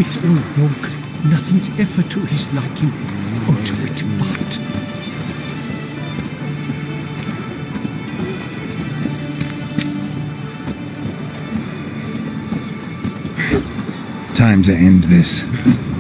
It's all wrong. Nothing's ever to his liking, or to it but. Time to end this.